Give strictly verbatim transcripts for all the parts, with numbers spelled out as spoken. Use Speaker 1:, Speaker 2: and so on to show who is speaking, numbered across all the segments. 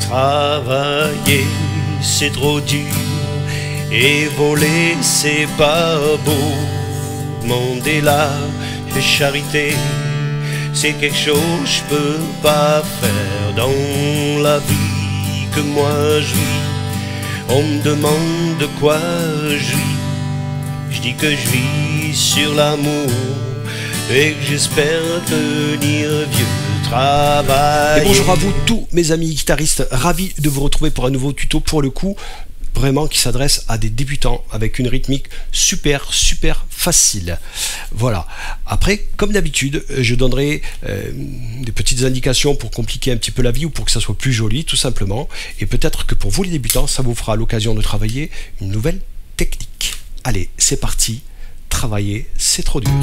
Speaker 1: Travailler, c'est trop dur, et voler, c'est pas beau. Demander la charité, c'est quelque chose que je peux pas faire dans la vie que moi je vis. On me demande de quoi je vis, je dis que je vis sur l'amour et que j'espère tenir vieux. Travail.
Speaker 2: Et bonjour à vous tous mes amis guitaristes, ravi de vous retrouver pour un nouveau tuto pour le coup vraiment qui s'adresse à des débutants avec une rythmique super super facile. Voilà, après comme d'habitude je donnerai euh, des petites indications pour compliquer un petit peu la vie ou pour que ça soit plus joli tout simplement, et peut-être que pour vous les débutants ça vous fera l'occasion de travailler une nouvelle technique. Allez, c'est parti, travailler c'est trop dur.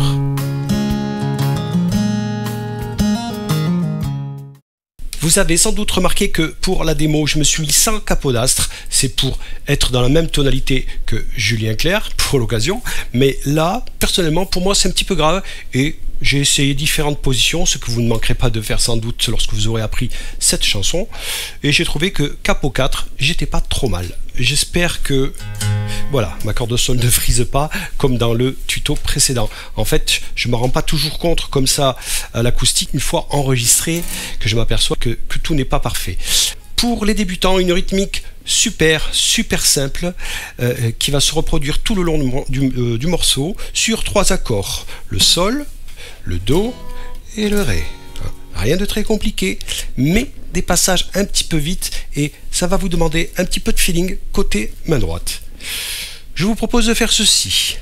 Speaker 2: Vous avez sans doute remarqué que pour la démo, je me suis mis sans capodastre. C'est pour être dans la même tonalité que Julien Clerc pour l'occasion. Mais là, personnellement, pour moi, c'est un petit peu grave. Et j'ai essayé différentes positions, ce que vous ne manquerez pas de faire sans doute lorsque vous aurez appris cette chanson. Et j'ai trouvé que capo quatre, j'étais pas trop mal. J'espère que... Voilà, ma corde sol ne frise pas comme dans le tuto précédent. En fait, je ne me rends pas toujours compte comme ça à l'acoustique une fois enregistré que je m'aperçois que, que tout n'est pas parfait. Pour les débutants, une rythmique super, super simple euh, qui va se reproduire tout le long du, du, euh, du morceau sur trois accords. Le sol, le do et le ré. Rien de très compliqué, mais des passages un petit peu vite et ça va vous demander un petit peu de feeling côté main droite. Je vous propose de faire ceci.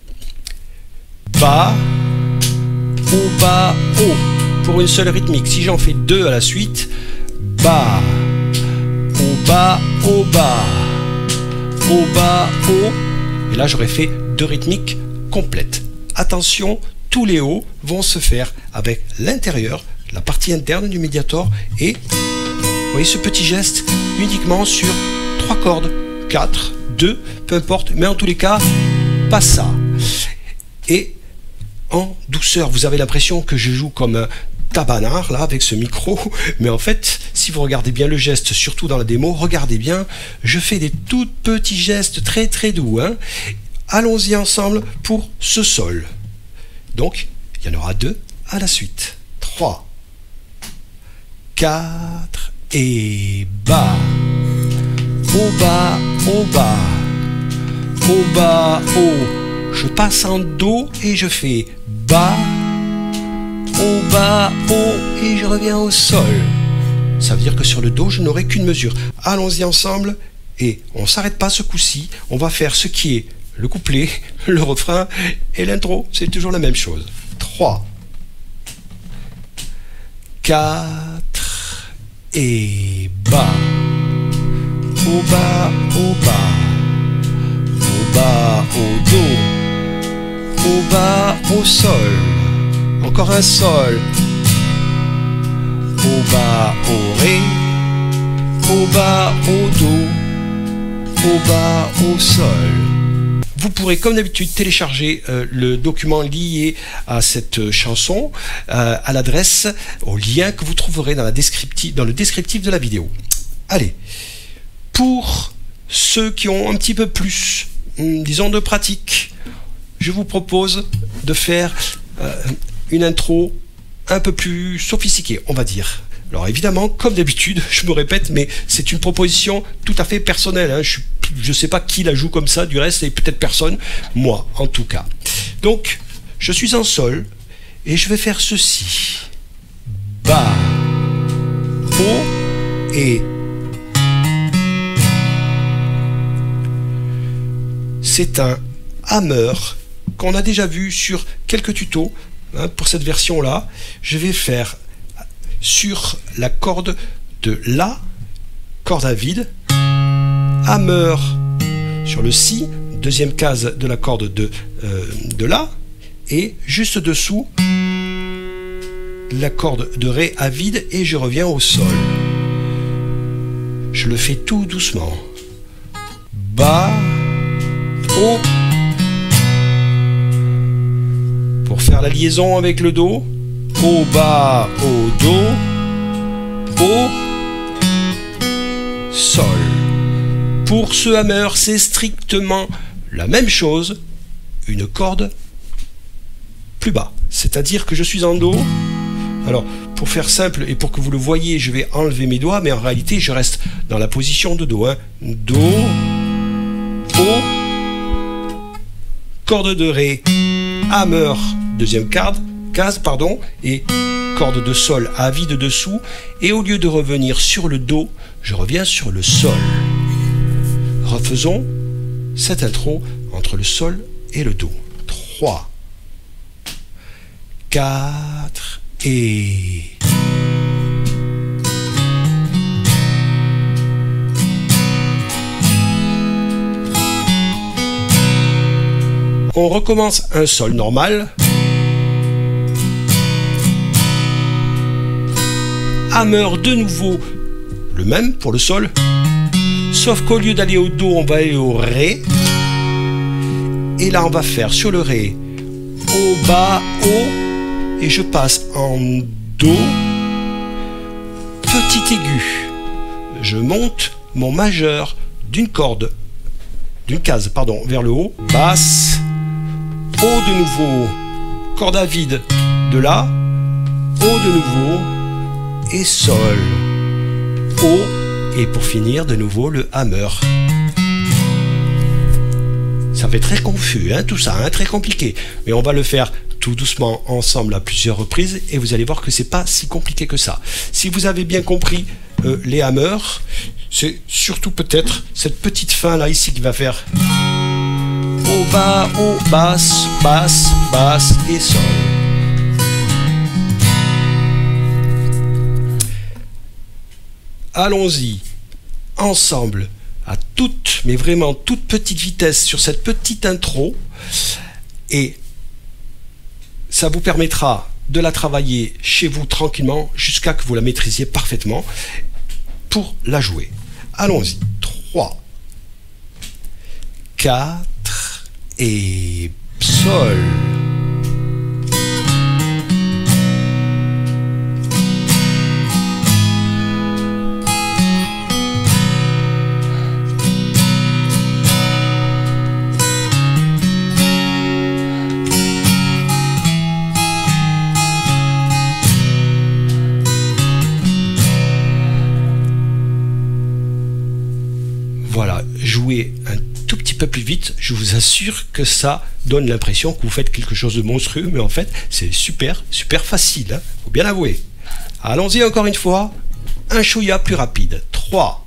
Speaker 2: Bas, haut, bas, haut. Pour une seule rythmique. Si j'en fais deux à la suite, bas, haut, bas, haut, bas, haut, bas, haut. Et là, j'aurais fait deux rythmiques complètes. Attention, tous les hauts vont se faire avec l'intérieur, la partie interne du médiator. Et vous voyez ce petit geste uniquement sur trois cordes, quatre, deux, peu importe, mais en tous les cas, pas ça. Et en douceur, vous avez l'impression que je joue comme un tabanard là avec ce micro, mais en fait, si vous regardez bien le geste, surtout dans la démo, regardez bien, je fais des tout petits gestes très très doux. Hein. Allons-y ensemble pour ce sol. Donc, il y en aura deux à la suite. trois, quatre et bas. Au bas, au bas, au bas, haut. Je passe en do et je fais bas, au bas, haut et je reviens au sol. Ça veut dire que sur le do, je n'aurai qu'une mesure. Allons-y ensemble et on ne s'arrête pas ce coup-ci. On va faire ce qui est le couplet, le refrain et l'intro. C'est toujours la même chose. trois, quatre et bas. Au bas, au bas, au bas, au do, au bas, au sol, encore un sol, au bas, au ré, au bas, au do, au bas, au sol. Vous pourrez comme d'habitude télécharger euh, le document lié à cette chanson euh, à l'adresse, au lien que vous trouverez dans, la descriptif, dans le descriptif de la vidéo. Allez. Pour ceux qui ont un petit peu plus, disons, de pratique, je vous propose de faire euh, une intro un peu plus sophistiquée, on va dire. Alors évidemment, comme d'habitude, je me répète, mais c'est une proposition tout à fait personnelle. Hein. Je ne sais pas qui la joue comme ça, du reste, et peut-être personne, moi en tout cas. Donc, je suis en sol, et je vais faire ceci. Bas, haut et... C'est un hammer qu'on a déjà vu sur quelques tutos. Hein, pour cette version-là, je vais faire sur la corde de La, corde à vide, hammer sur le Si, deuxième case de la corde de, euh, de La, et juste dessous, la corde de Ré à vide, et je reviens au sol. Je le fais tout doucement. Bas, haut, pour faire la liaison avec le Do, au bas, au Do, haut, sol. Pour ce hammer, c'est strictement la même chose, une corde plus bas. C'est-à-dire que je suis en Do. Alors, pour faire simple et pour que vous le voyez, je vais enlever mes doigts, mais en réalité, je reste dans la position de Do. Hein. Do, O, corde de Ré, hammer, deuxième carte, case, pardon, et corde de Sol à vide dessous. Et au lieu de revenir sur le Do, je reviens sur le Sol. Refaisons cette intro entre le Sol et le Do. trois, quatre et... On recommence un Sol normal. Hammer de nouveau, le même pour le Sol. Sauf qu'au lieu d'aller au Do, on va aller au Ré. Et là, on va faire sur le Ré, au bas, haut. Et je passe en Do, petit aigu. Je monte mon majeur d'une corde, d'une case, pardon, vers le haut. Basse, haut de nouveau, corde à vide de là, haut de nouveau, et Sol, haut. Et pour finir, de nouveau, le hammer. Ça fait très confus, hein, tout ça, hein, très compliqué. Mais on va le faire tout doucement ensemble à plusieurs reprises et vous allez voir que c'est pas si compliqué que ça. Si vous avez bien compris euh, les hammers, c'est surtout peut-être cette petite fin là ici qui va faire haut, bas, haut, basse, basse, basse et Sol. Allons-y ensemble à toute, mais vraiment toute petite vitesse sur cette petite intro et ça vous permettra de la travailler chez vous tranquillement jusqu'à que vous la maîtrisiez parfaitement pour la jouer. Allons-y. trois, quatre et Sol. Voilà, jouez un tout petit peu plus vite, je vous assure que ça donne l'impression que vous faites quelque chose de monstrueux, mais en fait, c'est super, super facile, hein, faut bien l'avouer. Allons-y encore une fois, un chouïa plus rapide. trois,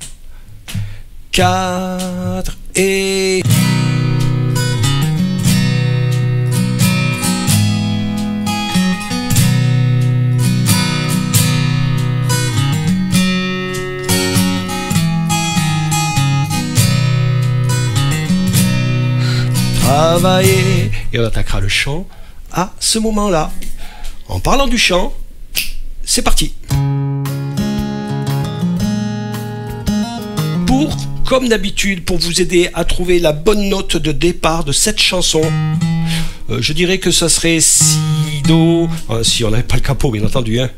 Speaker 2: quatre et... Travailler, et on attaquera le chant à ce moment-là. En parlant du chant, c'est parti. Pour, comme d'habitude, pour vous aider à trouver la bonne note de départ de cette chanson, euh, je dirais que ça serait si, do, euh, si on n'avait pas le capot, bien entendu. Hein.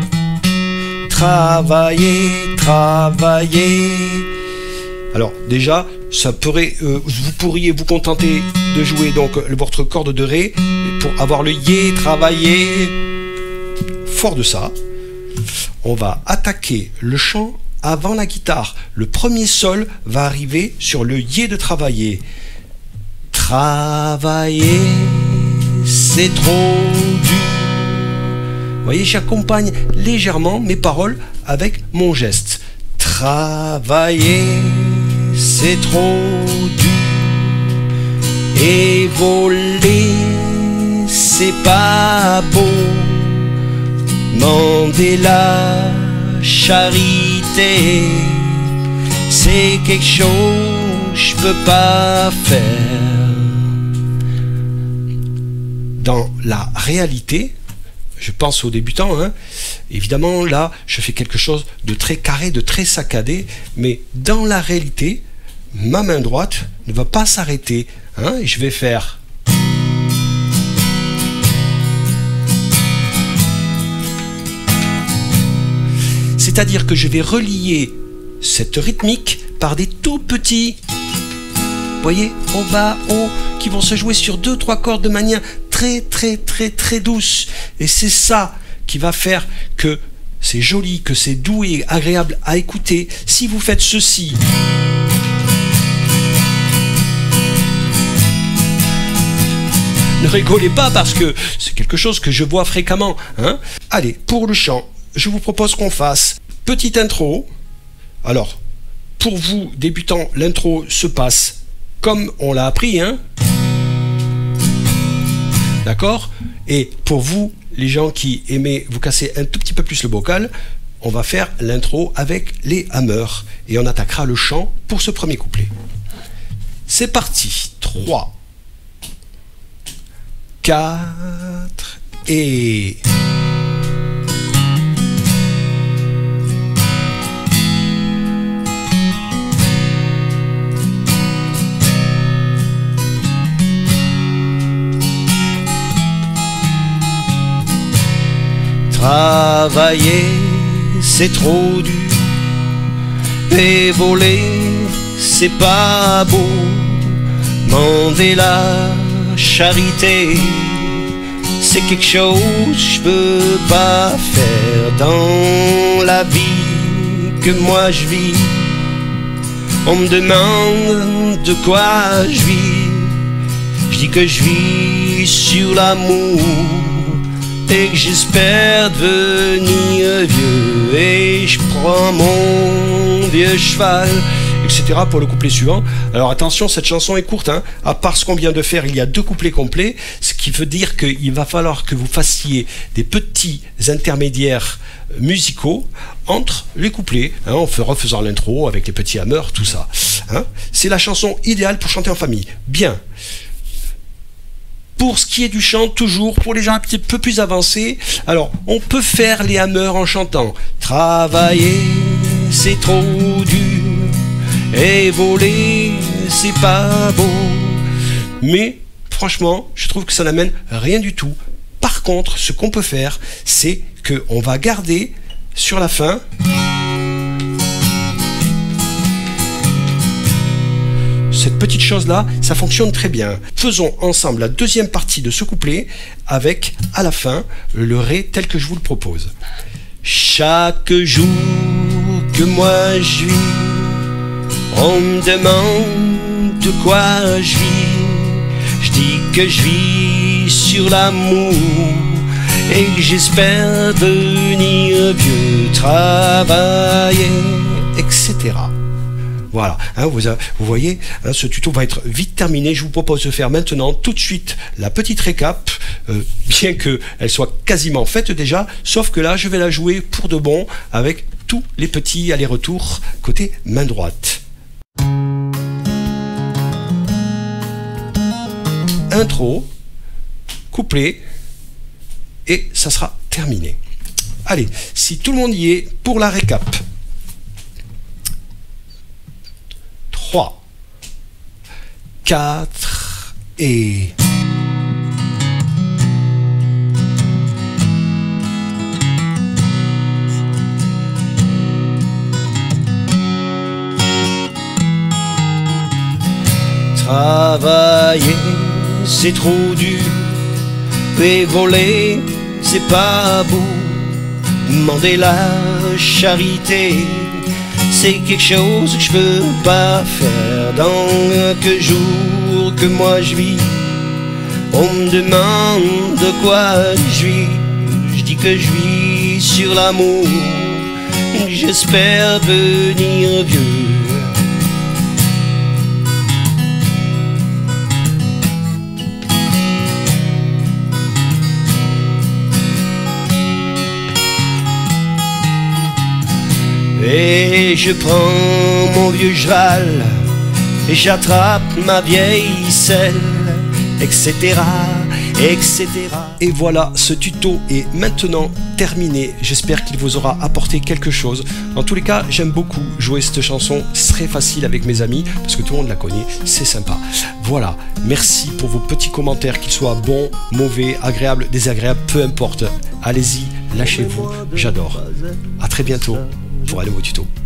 Speaker 2: Travailler, travailler. Alors déjà, ça pourrait, euh, vous pourriez vous contenter de jouer donc votre corde de Ré pour avoir le Yé, travailler. Fort de ça, on va attaquer le chant avant la guitare. Le premier Sol va arriver sur le Yé de travailler. Travailler, c'est trop dur. Vous voyez, j'accompagne légèrement mes paroles avec mon geste. Travailler, c'est trop dur. Et voler, c'est pas beau. Demander la charité, c'est quelque chose que je peux pas faire. Dans la réalité, je pense aux débutants, hein, évidemment là je fais quelque chose de très carré, de très saccadé, mais dans la réalité, ma main droite ne va pas s'arrêter, hein, et je vais faire... C'est-à-dire que je vais relier cette rythmique par des tout petits, vous voyez, au bas, haut, qui vont se jouer sur deux, trois cordes de manière très, très, très, très douce. Et c'est ça qui va faire que c'est joli, que c'est doux et agréable à écouter. Si vous faites ceci, ne rigolez pas parce que c'est quelque chose que je vois fréquemment, hein. Allez, pour le chant, je vous propose qu'on fasse petite intro. Alors, pour vous, débutants, l'intro se passe comme on l'a appris, hein. D'accord? Et pour vous, les gens qui aimaient vous casser un tout petit peu plus le bocal, on va faire l'intro avec les hammers. Et on attaquera le chant pour ce premier couplet. C'est parti. trois, quatre et...
Speaker 1: Travailler, c'est trop dur, et voler, c'est pas beau. Demander la charité, c'est quelque chose que je peux pas faire dans la vie que moi je vis. On me demande de quoi je vis, je dis que je vis sur l'amour. Et que j'espère devenir vieux, et je prends mon vieux cheval, et cetera pour le couplet suivant. Alors attention, cette chanson est courte, hein. À part ce qu'on vient de faire, il y a deux couplets complets, ce qui veut dire qu'il va falloir que vous fassiez des petits intermédiaires musicaux entre les couplets, hein, en refaisant l'intro avec les petits hammers, tout ça, hein. C'est la chanson idéale pour chanter en famille. Bien. Pour ce qui est du chant, toujours, pour les gens un petit peu plus avancés, alors, on peut faire les hammers en chantant. Travailler, c'est trop dur, et voler, c'est pas beau. Mais, franchement, je trouve que ça n'amène rien du tout. Par contre, ce qu'on peut faire, c'est qu'on va garder sur la fin... Cette petite chose-là, ça fonctionne très bien. Faisons ensemble la deuxième partie de ce couplet avec, à la fin, le Ré tel que je vous le propose. Chaque jour que moi je vis, on me demande de quoi je vis. Je dis que je vis sur l'amour et que j'espère devenir vieux, travailler, et cetera. Voilà, hein, vous, vous voyez, hein, ce tuto va être vite terminé. Je vous propose de faire maintenant tout de suite la petite récap, euh, bien qu'elle soit quasiment faite déjà, sauf que là, je vais la jouer pour de bon avec tous les petits allers-retours côté main droite. Intro, couplet, et ça sera terminé. Allez, si tout le monde y est, pour la récap. trois, quatre et... Travailler, c'est trop dur, et voler, c'est pas beau. Demander la charité, c'est quelque chose que je peux pas faire dans que jour que moi je vis. On me demande de quoi je vis, je dis que je vis sur l'amour, j'espère devenir vieux. Et je prends mon vieux cheval et j'attrape ma vieille selle, et cetera, et cetera. Et voilà, ce tuto est maintenant terminé. J'espère qu'il vous aura apporté quelque chose. En tous les cas, j'aime beaucoup jouer cette chanson. C'est très facile avec mes amis parce que tout le monde la connaît. C'est sympa. Voilà, merci pour vos petits commentaires, qu'ils soient bons, mauvais, agréables, désagréables, peu importe. Allez-y, lâchez-vous. J'adore. À très bientôt pour un nouveau tuto.